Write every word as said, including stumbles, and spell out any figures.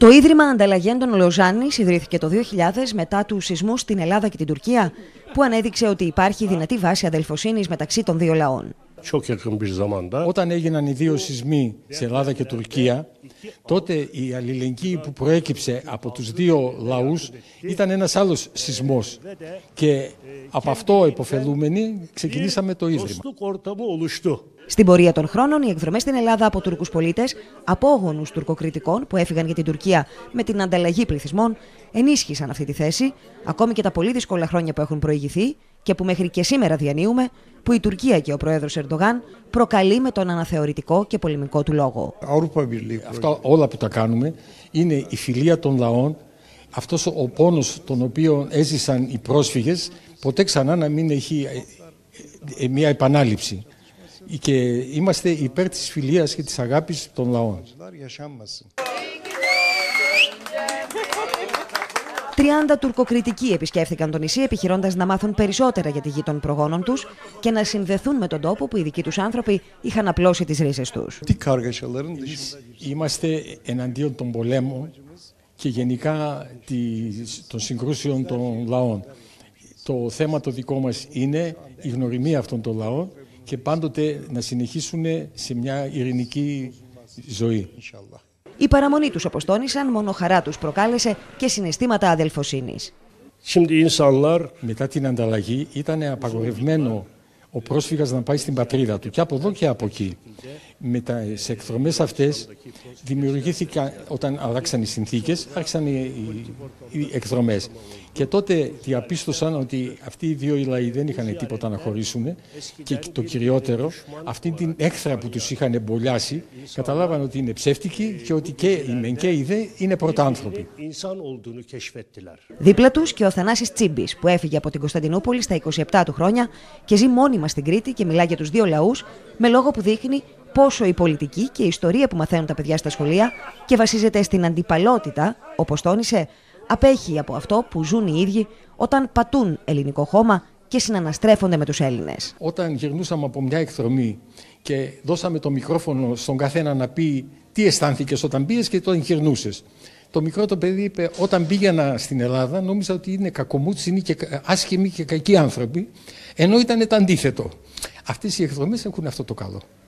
Το Ίδρυμα Ανταλλαγέντων Λοζάνης ιδρύθηκε το δύο χιλιάδες μετά τους σεισμούς στην Ελλάδα και την Τουρκία, που ανέδειξε ότι υπάρχει δυνατή βάση αδελφοσύνης μεταξύ των δύο λαών. Όταν έγιναν οι δύο σεισμοί σε Ελλάδα και Τουρκία, τότε η αλληλεγγύη που προέκυψε από τους δύο λαούς ήταν ένας άλλος σεισμός. Και από αυτό επωφελούμενοι ξεκινήσαμε το Ίδρυμα. Στην πορεία των χρόνων, οι εκδρομές στην Ελλάδα από Τούρκους πολίτες, απόγονους τουρκοκριτικών που έφυγαν για την Τουρκία με την ανταλλαγή πληθυσμών, ενίσχυσαν αυτή τη θέση, ακόμη και τα πολύ δύσκολα χρόνια που έχουν προηγηθεί και που μέχρι και σήμερα διανύουμε, που η Τουρκία και ο πρόεδρος Ερντογάν προκαλεί με τον αναθεωρητικό και πολεμικό του λόγο. Αυτά όλα που τα κάνουμε είναι η φιλία των λαών, αυτός ο πόνος τον οποίο έζησαν οι πρόσφυγες, ποτέ ξανά να μην έχει μια επανάληψη. Και είμαστε υπέρ της φιλίας και της αγάπης των λαών. τριάντα τουρκοκριτικοί επισκέφθηκαν το νησί, επιχειρώντας να μάθουν περισσότερα για τη γη των προγόνων τους και να συνδεθούν με τον τόπο που οι δικοί τους άνθρωποι είχαν απλώσει τις ρίζες τους. Είμαστε εναντίον των πολέμων και γενικά των συγκρούσεων των λαών. Το θέμα το δικό μας είναι η γνωριμία αυτών των λαών και πάντοτε να συνεχίσουν σε μια ειρηνική ζωή. Η παραμονή τους, όπως τόνισαν, μόνο χαρά τους προκάλεσε και συναισθήματα αδελφοσύνης. Μετά την ανταλλαγή ήταν απαγορευμένο ο πρόσφυγας να πάει στην πατρίδα του και από εδώ και από εκεί. Με τις εκδρομές αυτές δημιουργήθηκαν, όταν αλλάξαν οι συνθήκες, άρχισαν οι, οι εκδρομές. Και τότε διαπίστωσαν ότι αυτοί οι δύο οι λαοί δεν είχαν τίποτα να χωρίσουν και το κυριότερο, αυτή την έχθρα που τους είχαν εμπολιάσει, καταλάβαν ότι είναι ψεύτικοι και ότι και οι μεν και οι δε είναι πρωτάνθρωποι. Δίπλα τους και ο Θανάσης Τσίμπης, που έφυγε από την Κωνσταντινούπολη στα είκοσι επτά του χρόνια και ζει μόνιμα στην Κρήτη και μιλά για τους δύο λαούς, με λόγο που δείχνει πόσο η πολιτική και η ιστορία που μαθαίνουν τα παιδιά στα σχολεία και βασίζεται στην αντιπαλότητα, όπως τόνισε, απέχει από αυτό που ζουν οι ίδιοι όταν πατούν ελληνικό χώμα και συναναστρέφονται με τους Έλληνες. Όταν γυρνούσαμε από μια εκδρομή και δώσαμε το μικρόφωνο στον καθένα να πει τι αισθάνθηκες όταν πήγες και όταν γυρνούσες, το μικρό το παιδί είπε: όταν πήγαινα στην Ελλάδα, νόμιζα ότι είναι κακομούτσινοι και άσχημοι και κακοί άνθρωποι, ενώ ήταν το αντίθετο. Αυτές οι εκδρομές έχουν αυτό το καλό.